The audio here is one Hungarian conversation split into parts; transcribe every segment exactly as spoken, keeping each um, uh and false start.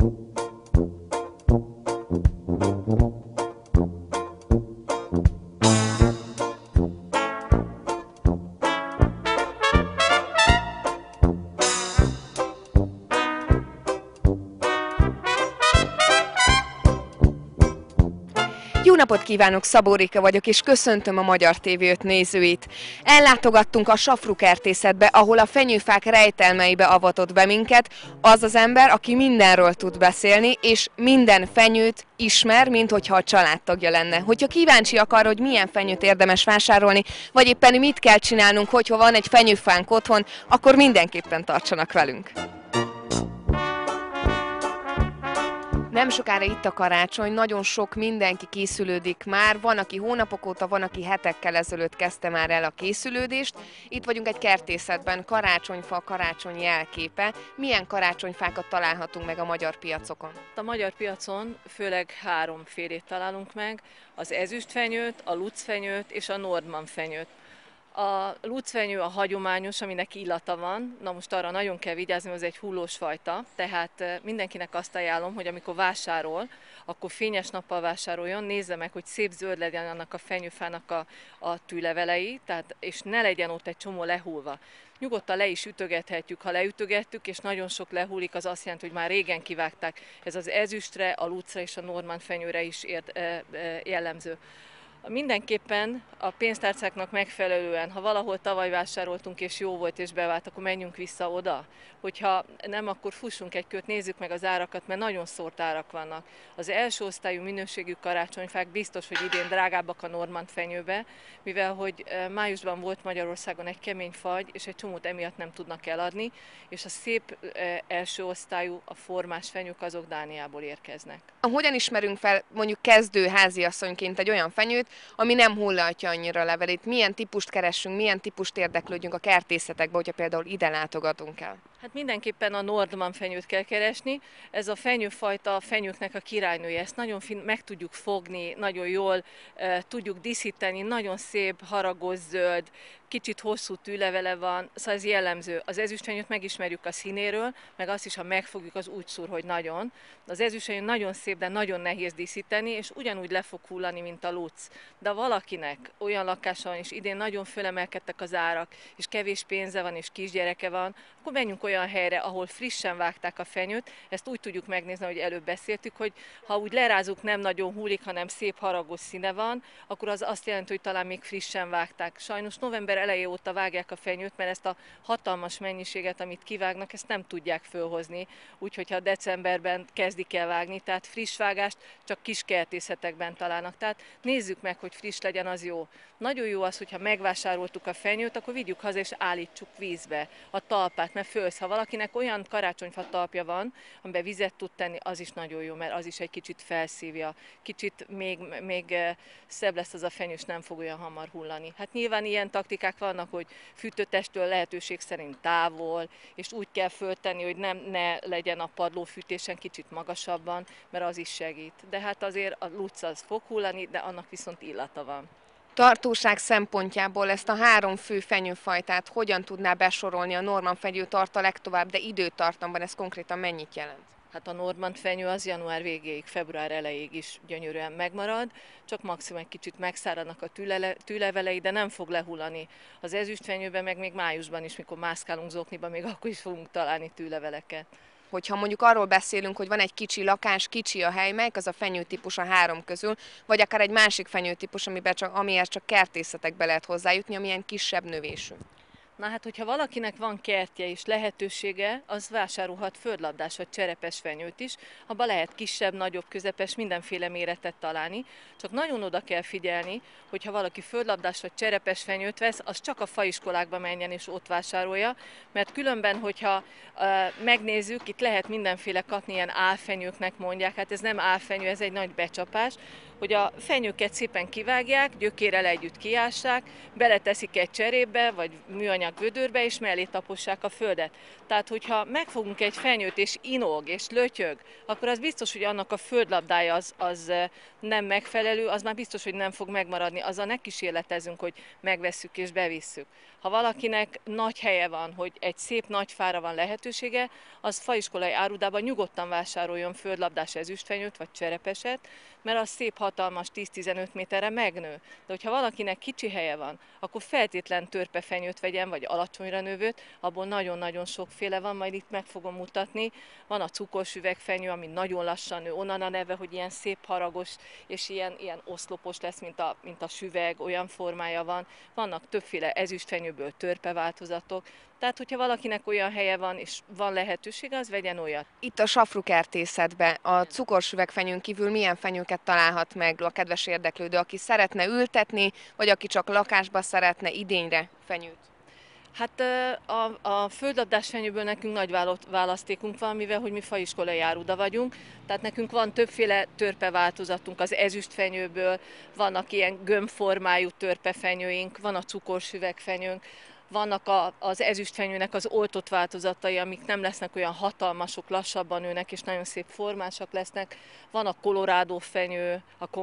Jó napot kívánok, Szabó Réka vagyok, és köszöntöm a Magyar té vé öt nézőit. Ellátogattunk a Safrú-kertészetbe, ahol a fenyőfák rejtelmeibe avatott be minket az az ember, aki mindenről tud beszélni, és minden fenyőt ismer, mint hogyha a családtagja lenne. Hogyha kíváncsiak arra, hogy milyen fenyőt érdemes vásárolni, vagy éppen mit kell csinálnunk, hogyha van egy fenyőfánk otthon, akkor mindenképpen tartsanak velünk. Nem sokára itt a karácsony, nagyon sok mindenki készülődik már, van, aki hónapok óta, van, aki hetekkel ezelőtt kezdte már el a készülődést. Itt vagyunk egy kertészetben, karácsonyfa, karácsony jelképe. Milyen karácsonyfákat találhatunk meg a magyar piacokon? A magyar piacon főleg háromfélét találunk meg, az ezüstfenyőt, a lucfenyőt és a nordman fenyőt. A lucfenyő a hagyományos, aminek illata van, na most arra nagyon kell vigyázni, hogy ez egy hullós fajta, tehát mindenkinek azt ajánlom, hogy amikor vásárol, akkor fényes nappal vásároljon, nézze meg, hogy szép zöld legyen annak a fenyőfának a, a tűlevelei, tehát, és ne legyen ott egy csomó lehulva. Nyugodtan le is ütögethetjük, ha leütögettük, és nagyon sok lehullik, az azt jelenti, hogy már régen kivágták. Ez az ezüstre, a lucra és a nordman fenyőre is ért, jellemző. Mindenképpen a pénztárcáknak megfelelően, ha valahol tavaly vásároltunk és jó volt és bevált, akkor menjünk vissza oda. Hogyha nem, akkor fussunk egy kört, nézzük meg az árakat, mert nagyon szórt árak vannak. Az első osztályú minőségű karácsonyfák biztos, hogy idén drágábbak a nordman fenyőbe, mivel hogy májusban volt Magyarországon egy kemény fagy, és egy csomót emiatt nem tudnak eladni, és a szép első osztályú, a formás fenyők azok Dániából érkeznek. Hogyan ismerünk fel mondjuk kezdő háziasszonyként egy olyan fenyőt, ami nem hullatja annyira a levelét? Milyen típust keressünk, milyen típust érdeklődjünk a kertészetekbe, hogyha például ide látogatunk el? Hát mindenképpen a nordman fenyőt kell keresni. Ez a fenyőfajta a fenyőknek a királynője. Ezt nagyon fin meg tudjuk fogni, nagyon jól e, tudjuk díszíteni, nagyon szép, haragos zöld, kicsit hosszú tűlevele van, szóval ez jellemző. Az ezüstfenyőt megismerjük a színéről, meg azt is, ha megfogjuk, az úgy szúr, hogy nagyon. Az ezüstfenyő nagyon szép, de nagyon nehéz díszíteni, és ugyanúgy le fog hullani, mint a luc. De valakinek olyan lakása van, és idén nagyon fölemelkedtek az árak, és kevés pénze van, és kisgyereke van, akkor menjünk olyan helyre, ahol frissen vágták a fenyőt. Ezt úgy tudjuk megnézni, hogy előbb beszéltük, hogy ha úgy lerázunk, nem nagyon hullik, hanem szép haragos színe van, akkor az azt jelenti, hogy talán még frissen vágták. Sajnos november eleje óta vágják a fenyőt, mert ezt a hatalmas mennyiséget, amit kivágnak, ezt nem tudják fölhozni, úgyhogy ha decemberben kezdik el vágni, tehát friss vágást csak kis kertészetekben találnak. Tehát nézzük meg, hogy friss legyen, az jó. Nagyon jó az, hogyha megvásároltuk a fenyőt, akkor vigyük haza és állítsuk vízbe a talpát, mert fölsz. Ha valakinek olyan karácsonyfa talpja van, amiben vizet tud tenni, az is nagyon jó, mert az is egy kicsit felszívja. Kicsit még, még szebb lesz az a fenyő, és nem fog olyan hamar hullani. Hát nyilván ilyen taktikák vannak, hogy fűtőtesttől lehetőség szerint távol, és úgy kell föltenni, hogy nem, ne legyen a padlófűtésen kicsit magasabban, mert az is segít. De hát azért a luc az fog hullani, de annak viszont illata van. Tartóság szempontjából ezt a három fő fenyőfajtát hogyan tudná besorolni? A nordman fenyő tart a legtovább, de időtartamban ez konkrétan mennyit jelent? Hát a nordman fenyő az január végéig, február elejéig is gyönyörűen megmarad, csak maximum egy kicsit megszáradnak a tűlele, tűlevelei, de nem fog lehullani. Az ezüstfenyőben meg még májusban is, mikor mászkálunk zokniba, még akkor is fogunk találni tűleveleket. Hogyha mondjuk arról beszélünk, hogy van egy kicsi lakás, kicsi a hely, melyik az a fenyőtípus a három közül, vagy akár egy másik fenyőtípus, amiben csak, amihez csak kertészetekbe lehet hozzájutni, amilyen kisebb növésű. Na hát, hogyha valakinek van kertje és lehetősége, az vásárolhat földlabdás vagy cserepes fenyőt is, abban lehet kisebb, nagyobb, közepes, mindenféle méretet találni. Csak nagyon oda kell figyelni, hogyha valaki földlabdás vagy cserepes fenyőt vesz, az csak a faiskolákba menjen és ott vásárolja, mert különben, hogyha uh, megnézzük, itt lehet mindenféle kapni, ilyen álfenyőknek mondják, hát ez nem álfenyő, ez egy nagy becsapás, hogy a fenyőket szépen kivágják, gyökérrel együtt kiássák, beleteszik egy cserébe, vagy műanyag vonják gödörbe, és mellé tapossák a földet. Tehát, hogyha megfogunk egy fenyőt, és inog, és lötyög, akkor az biztos, hogy annak a földlabdája az, az nem megfelelő, az már biztos, hogy nem fog megmaradni. Azzal ne kísérletezünk, hogy megvesszük és bevisszük. Ha valakinek nagy helye van, hogy egy szép nagy fára van lehetősége, az faiskolai árudában nyugodtan vásároljon földlabdás ezüstfenyőt vagy cserepeset, mert az szép hatalmas tíz-tizenöt méterre megnő. De hogyha valakinek kicsi helye van, akkor feltétlen törpefenyőt vegyen, vagy alacsonyra növőt, abból nagyon-nagyon sokféle van, majd itt meg fogom mutatni. Van a cukors üvegfenyő, ami nagyon lassan nő, onnan a neve, hogy ilyen szép haragos, és ilyen, ilyen oszlopos lesz, mint a, mint a süveg, olyan formája van. Vannak többféle ezüstfenyőből törpe változatok. Tehát, hogyha valakinek olyan helye van, és van lehetősége, az vegyen olyat. Itt a safrukertészetben a cukorsüvegfenyőn kívül milyen fenyőket találhat meg a kedves érdeklődő, aki szeretne ültetni, vagy aki csak lakásba szeretne idényre fenyőt? Hát a, a földlabdás fenyőből nekünk nagy választékunk van, mivel hogy mi faiskolai áruda vagyunk, tehát nekünk van többféle törpeváltozatunk az ezüstfenyőből, vannak ilyen gömbformájú törpefenyőink, van a cukorsüvegfenyőnk, vannak a, az ezüstfenyőnek az oltott változatai, amik nem lesznek olyan hatalmasok, lassabban nőnek, és nagyon szép formásak lesznek. Van a kolorádó fenyő, a,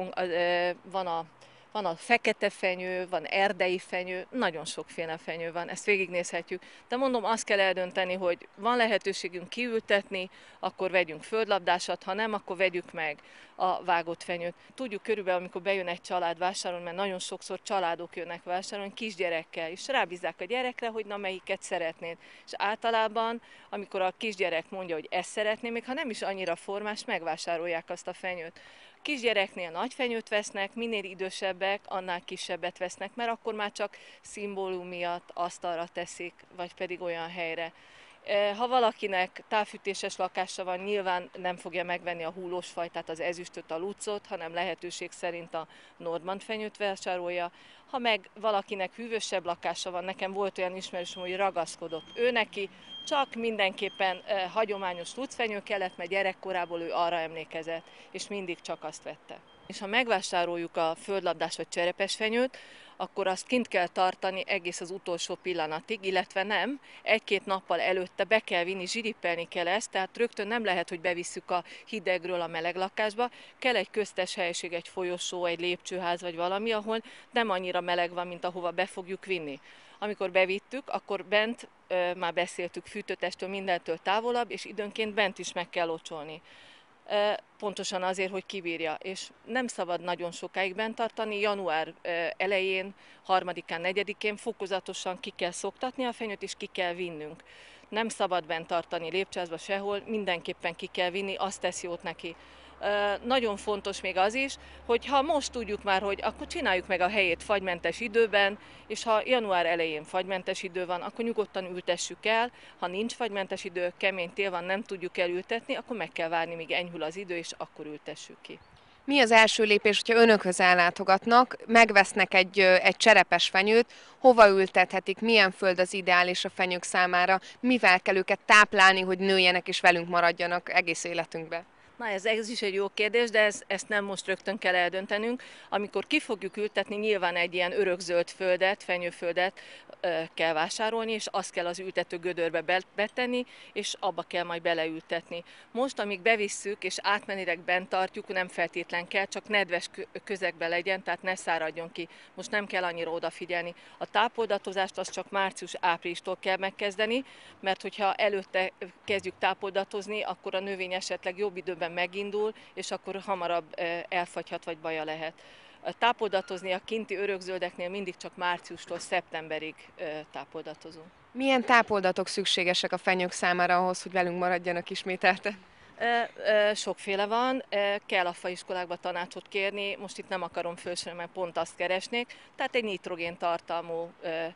van a Van a fekete fenyő, van erdei fenyő, nagyon sokféle fenyő van, ezt végignézhetjük. De mondom, azt kell eldönteni, hogy van lehetőségünk kiültetni, akkor vegyünk földlabdásat, ha nem, akkor vegyük meg a vágott fenyőt. Tudjuk körülbelül, amikor bejön egy család vásárolni, mert nagyon sokszor családok jönnek vásárolni kisgyerekkel, és rábízzák a gyerekre, hogy na melyiket szeretnéd. És általában, amikor a kisgyerek mondja, hogy ezt szeretném, még ha nem is annyira formás, megvásárolják azt a fenyőt. Kisgyereknél nagy fenyőt vesznek, minél idősebbek, annál kisebbet vesznek, mert akkor már csak szimbólum miatt asztalra teszik, vagy pedig olyan helyre. Ha valakinek távfűtéses lakása van, nyilván nem fogja megvenni a húlós fajtát, az ezüstöt, a lucot, hanem lehetőség szerint a Nordmann fenyőt vásárolja. Ha meg valakinek hűvösebb lakása van, nekem volt olyan ismerősöm, hogy ragaszkodott ő neki, csak mindenképpen eh, hagyományos lucfenyő kellett, mert gyerekkorából ő arra emlékezett, és mindig csak azt vette. És ha megvásároljuk a földlabdás vagy cserepes fenyőt, akkor azt kint kell tartani egész az utolsó pillanatig, illetve nem, egy-két nappal előtte be kell vinni, zsirippelni kell ezt, tehát rögtön nem lehet, hogy bevisszük a hidegről a meleg lakásba, kell egy köztes helység, egy folyosó, egy lépcsőház vagy valami, ahol nem annyira meleg van, mint ahova be fogjuk vinni. Amikor bevittük, akkor bent, e, már beszéltük, fűtőtestől mindentől távolabb, és időnként bent is meg kell locsolni. E, pontosan azért, hogy kibírja, és nem szabad nagyon sokáig bent tartani, január elején, harmadikán, negyedikén fokozatosan ki kell szoktatni a fenyőt, és ki kell vinnünk. Nem szabad bent tartani lépcsőházba sehol, mindenképpen ki kell vinni, azt tesz jót neki. Nagyon fontos még az is, hogy ha most tudjuk már, hogy akkor csináljuk meg a helyét fagymentes időben, és ha január elején fagymentes idő van, akkor nyugodtan ültessük el. Ha nincs fagymentes idő, kemény tél van, nem tudjuk elültetni, akkor meg kell várni, míg enyhül az idő, és akkor ültessük ki. Mi az első lépés, hogyha önökhöz ellátogatnak, megvesznek egy, egy cserepes fenyőt, hova ültethetik, milyen föld az ideális a fenyők számára, mivel kell őket táplálni, hogy nőjenek és velünk maradjanak egész életünkben? Na ez, ez is egy jó kérdés, de ez, ezt nem most rögtön kell eldöntenünk. Amikor ki fogjuk ültetni, nyilván egy ilyen örökzöld földet, fenyőföldet e, kell vásárolni, és azt kell az ültető gödörbe betenni, és abba kell majd beleültetni. Most, amíg bevisszük, és átmenileg bent tartjuk, nem feltétlen kell, csak nedves közegben legyen, tehát ne száradjon ki. Most nem kell annyira odafigyelni. A tápoldatozást azt csak március-áprilistól kell megkezdeni, mert hogyha előtte kezdjük tápoldatozni, akkor a növény esetleg jobb időben megindul, és akkor hamarabb elfagyhat, vagy baja lehet. Tápoldatozni a kinti örökzöldeknél mindig csak márciustól szeptemberig tápoldatozunk. Milyen tápoldatok szükségesek a fenyők számára ahhoz, hogy velünk maradjanak ismételte? Sokféle van, kell a faiskolákba tanácsot kérni, most itt nem akarom felsorolni, mert pont azt keresnék, tehát egy nitrogén tartalmú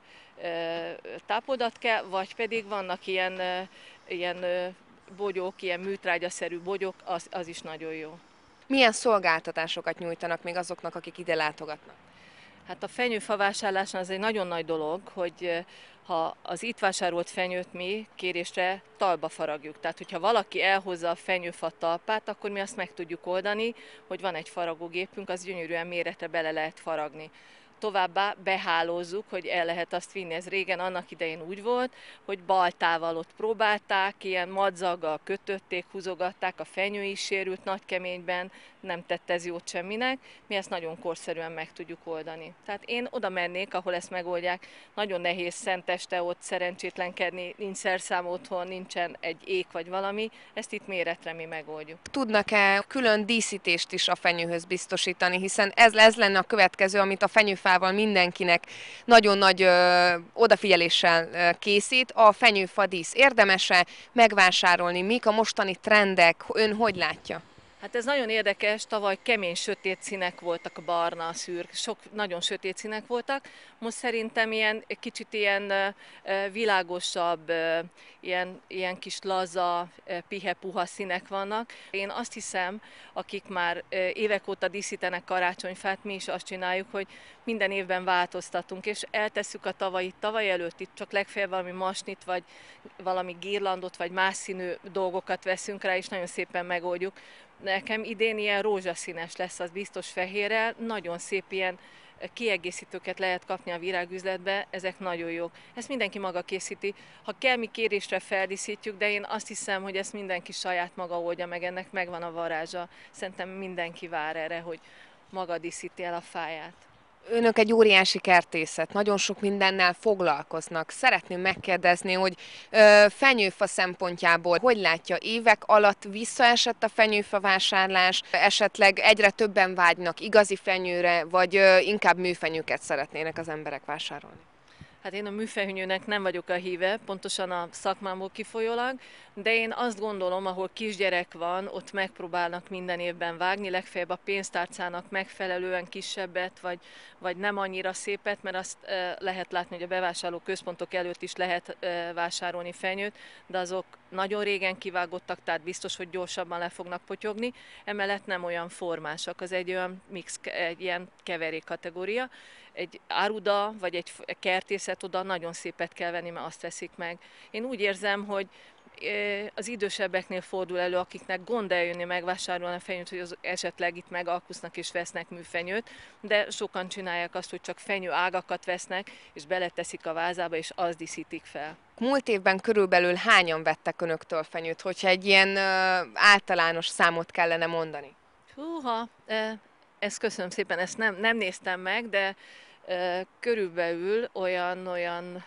tápoldat kell, vagy pedig vannak ilyen, ilyen bogyók, ilyen műtrágyaszerű bogyók, az, az is nagyon jó. Milyen szolgáltatásokat nyújtanak még azoknak, akik ide látogatnak? Hát a fenyőfa vásárláson az egy nagyon nagy dolog, hogy ha az itt vásárolt fenyőt mi kérésre talba faragjuk. Tehát, hogyha valaki elhozza a fenyőfa talpát, akkor mi azt meg tudjuk oldani, hogy van egy faragógépünk, az gyönyörűen méretre bele lehet faragni. Továbbá behálózzuk, hogy el lehet azt vinni. Ez régen annak idején úgy volt, hogy baltával ott próbálták, ilyen madzaggal kötötték, húzogatták, a fenyő is sérült nagykeményben, nem tett ez jót semminek, mi ezt nagyon korszerűen meg tudjuk oldani. Tehát én oda mennék, ahol ezt megoldják. Nagyon nehéz szenteste ott szerencsétlenkedni, nincs szerszám otthon, nincsen egy ék vagy valami, ezt itt méretre mi megoldjuk. Tudnak-e külön díszítést is a fenyőhöz biztosítani, hiszen ez, ez lenne a következő, amit a fenyőfával mindenkinek nagyon nagy ö, odafigyeléssel ö, készít, a fenyőfa dísz. Érdemes-e megvásárolni? Mik a mostani trendek? Ön hogy látja? Hát ez nagyon érdekes, tavaly kemény sötét színek voltak, a barna, szürk, sok nagyon sötét színek voltak. Most szerintem ilyen kicsit ilyen világosabb, ilyen, ilyen kis laza, pihe-puha színek vannak. Én azt hiszem, akik már évek óta díszítenek karácsonyfát, mi is azt csináljuk, hogy minden évben változtatunk, és eltesszük a tavalyit, tavaly előtt itt csak legfeljebb valami masnit, vagy valami girlandot, vagy más színű dolgokat veszünk rá, és nagyon szépen megoldjuk. Nekem idén ilyen rózsaszínes lesz, az biztos fehérrel, nagyon szép ilyen kiegészítőket lehet kapni a virágüzletbe, ezek nagyon jók. Ezt mindenki maga készíti. Ha kell, mi kérésre feldíszítjük, de én azt hiszem, hogy ezt mindenki saját maga oldja meg, ennek megvan a varázsa. Szerintem mindenki vár erre, hogy maga díszíti el a fáját. Önök egy óriási kertészet, nagyon sok mindennel foglalkoznak. Szeretném megkérdezni, hogy ö, fenyőfa szempontjából hogy látja, évek alatt visszaesett a fenyőfa vásárlás, esetleg egyre többen vágynak igazi fenyőre, vagy ö, inkább műfenyőket szeretnének az emberek vásárolni? Hát én a műfenyőnek nem vagyok a híve, pontosan a szakmámból kifolyólag, de én azt gondolom, ahol kisgyerek van, ott megpróbálnak minden évben vágni, legfeljebb a pénztárcának megfelelően kisebbet, vagy, vagy nem annyira szépet, mert azt e, lehet látni, hogy a bevásárló központok előtt is lehet e, vásárolni fenyőt, de azok nagyon régen kivágottak, tehát biztos, hogy gyorsabban le fognak potyogni, emellett nem olyan formásak, az egy olyan mix, egy ilyen keverék kategória. Egy áruda, vagy egy kertészet oda nagyon szépet kell venni, mert azt veszik meg. Én úgy érzem, hogy az idősebbeknél fordul elő, akiknek gond eljönni megvásárolni a fenyőt, hogy az esetleg itt megalkusznak és vesznek műfenyőt, de sokan csinálják azt, hogy csak fenyő ágakat vesznek, és beleteszik a vázába, és azt díszítik fel. Múlt évben körülbelül hányan vettek önöktől fenyőt, hogyha egy ilyen ö, általános számot kellene mondani? Húha, ezt köszönöm szépen, ezt nem, nem néztem meg, de e, körülbelül olyan, olyan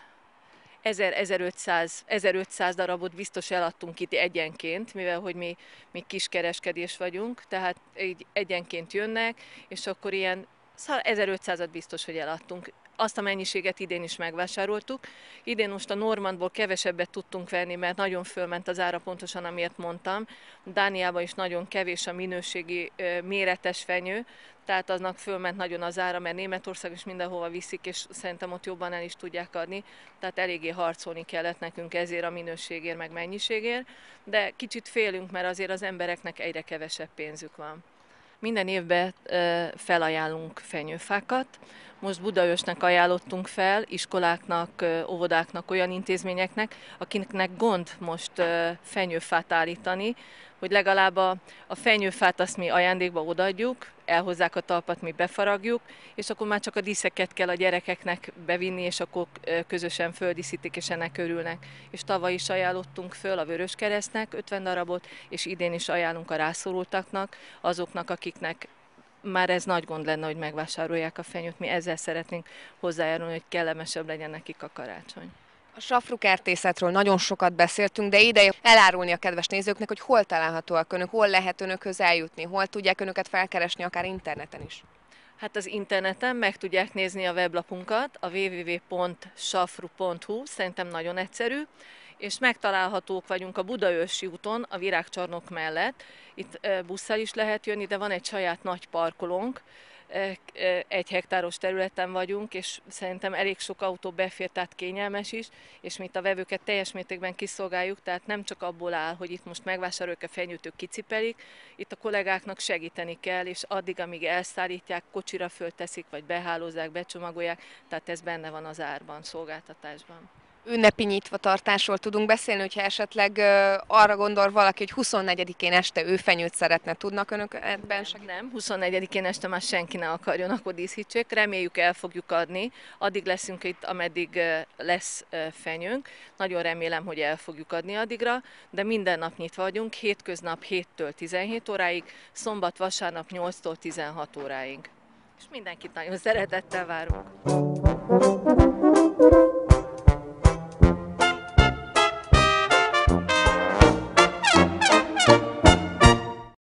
ezer-ezerötszáz darabot biztos eladtunk itt egyenként, mivel hogy mi, mi kiskereskedés vagyunk, tehát így egyenként jönnek, és akkor ilyen ezerötszázat biztos, hogy eladtunk. Azt a mennyiséget idén is megvásároltuk. Idén most a Normandból kevesebbet tudtunk venni, mert nagyon fölment az ára, pontosan amiért mondtam. Dániában is nagyon kevés a minőségi méretes fenyő, tehát aznak fölment nagyon az ára, mert Németország is mindenhova viszik, és szerintem ott jobban el is tudják adni. Tehát eléggé harcolni kellett nekünk ezért a minőségért, meg mennyiségért, de kicsit félünk, mert azért az embereknek egyre kevesebb pénzük van. Minden évben felajánlunk fenyőfákat. Most Budaörsnek ajánlottunk fel, iskoláknak, óvodáknak, olyan intézményeknek, akiknek gond most fenyőfát állítani, hogy legalább a, a fenyőfát azt mi ajándékba odaadjuk, elhozzák a talpat, mi befaragjuk, és akkor már csak a díszeket kell a gyerekeknek bevinni, és akkor közösen földíszítik, és ennek örülnek. És tavaly is ajánlottunk föl a Vöröskeresztnek ötven darabot, és idén is ajánlunk a rászorultaknak, azoknak, akiknek már ez nagy gond lenne, hogy megvásárolják a fenyőt. Mi ezzel szeretnénk hozzájárulni, hogy kellemesebb legyen nekik a karácsony. A safrukertészetről nagyon sokat beszéltünk, de ideje elárulni a kedves nézőknek, hogy hol találhatóak önök, hol lehet önökhöz eljutni, hol tudják önöket felkeresni, akár interneten is. Hát az interneten meg tudják nézni a weblapunkat, a double-u double-u double-u pont safru pont hu, szerintem nagyon egyszerű, és megtalálhatók vagyunk a Budaörsi úton, a Virágcsarnok mellett. Itt busszal is lehet jönni, de van egy saját nagy parkolónk, egy hektáros területen vagyunk, és szerintem elég sok autó befér, tehát kényelmes is, és mi itt a vevőket teljes mértékben kiszolgáljuk, tehát nem csak abból áll, hogy itt most megvásároljuk a fenyőt, ők kicipelik, itt a kollégáknak segíteni kell, és addig, amíg elszállítják, kocsira fölteszik, vagy behálózzák, becsomagolják, tehát ez benne van az árban, szolgáltatásban. Ünnepi nyitvatartásról tudunk beszélni, hogyha esetleg ö, arra gondol valaki, hogy huszonnegyedikén este ő fenyőt szeretne, tudnak önök ebben segíteni? Nem, huszonnegyedikén este már senki ne akarjon, akkor díszítsék. Reméljük, el fogjuk adni. Addig leszünk itt, ameddig lesz fenyőnk. Nagyon remélem, hogy el fogjuk adni addigra, de minden nap nyitva vagyunk, hétköznap héttől tizenhét óráig, szombat, vasárnap nyolctól tizenhat óráig. És mindenkit nagyon szeretettel várunk.